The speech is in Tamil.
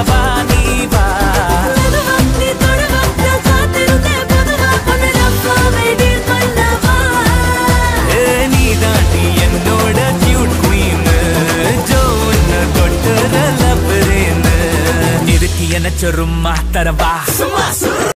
சொல்லவா நீ வா நீதாண்டி என்னோட கியூட் குவீன் ஜோன்னு தொட்டுற லவ்ரேன்னு இதுக்கு என்ன சொருமா தரவா